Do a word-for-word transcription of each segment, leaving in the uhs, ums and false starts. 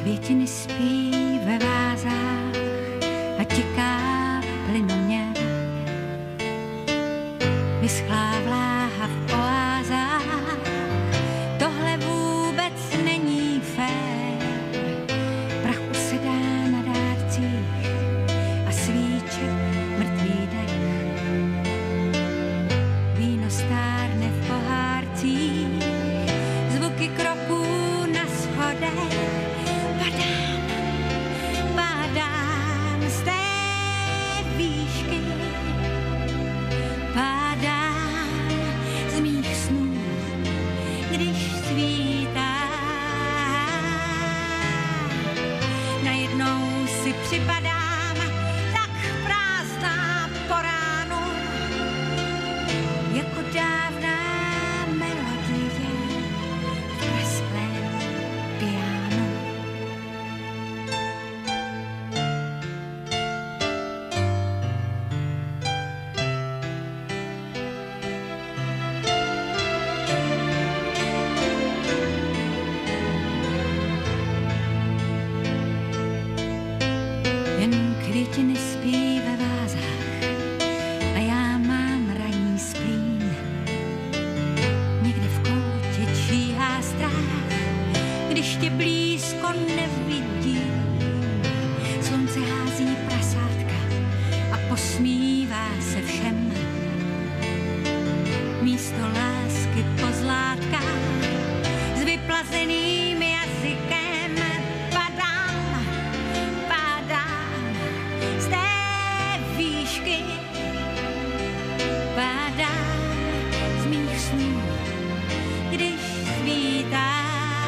Květiny spí ve vázách a tiká plynuměr. Vyschlá vláha v oázách, tohle vůbec není fér. Prach usedá na dárcích a svíček mrtvý dech. Víno stárne v pohárcích, zvuky kroků na schodech. Padám, padám z té výšky, padám z mých snů, když svítá. Najednou si připadám tak prázdná po ránu, jako dávná melodie v prasklém pianu. Jen květiny spí ve vázách a já mám ranní splín. Někde v koutě číhá strach, když tě blízko nevidím. Slunce hází prasátka a posmívá se všem. Místo lásky pozlátka s vyplazeným jazykem padám, padám z té výšky, padám z mých snů, když svítá.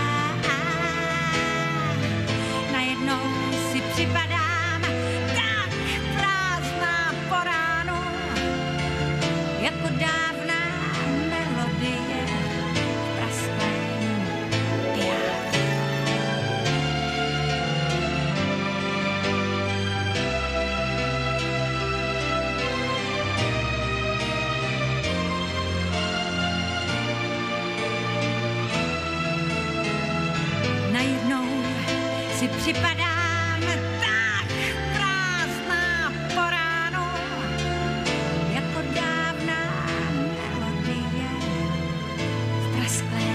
Najednou si připadám tak prázdná po ránu, jako dávná melodie v prasklém pianu. Najednou si připadám tak prázdná po ránu, jako dávná melodie v prasklém